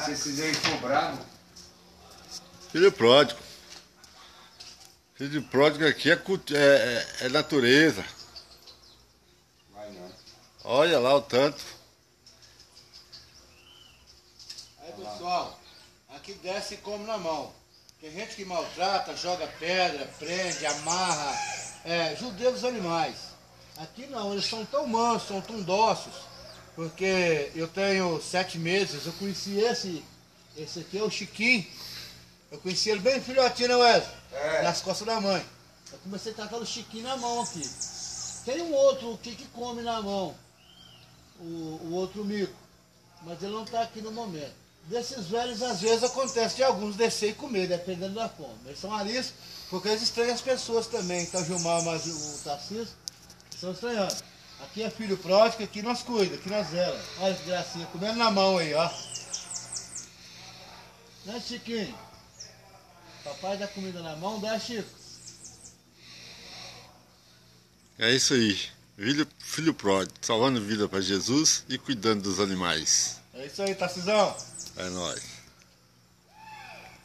Se esses aí for bravo. Filho pródigo. Filho pródigo aqui é natureza. Vai não. Olha lá o tanto. Aí pessoal, aqui desce e come na mão. Tem gente que maltrata, joga pedra, prende, amarra, judia dos animais. Aqui não, eles são tão mansos, são tão dóceis, porque eu tenho 7 meses, eu conheci esse aqui é o Chiquinho. Eu conheci ele bem filhotinho, né, Wesley? Nas costas da mãe. Eu comecei a tratar o Chiquinho na mão aqui. Tem um outro aqui que come na mão, o outro mico, mas ele não está aqui no momento. Desses velhos, às vezes, acontece de alguns descer e comer, dependendo da fome. Eles são ariscos, porque eles estranham as pessoas também. Então, o Gilmar, mas o Tarcísio, estão estranhando. Aqui é filho pródigo, aqui nós cuidamos, aqui nós zela. Olha que gracinha, comendo na mão aí, ó. Né, Chiquinho? Papai dá comida na mão, dá, Chico? É isso aí. Filho pródigo, salvando vida para Jesus e cuidando dos animais. É isso aí, Tarcísio. É nóis.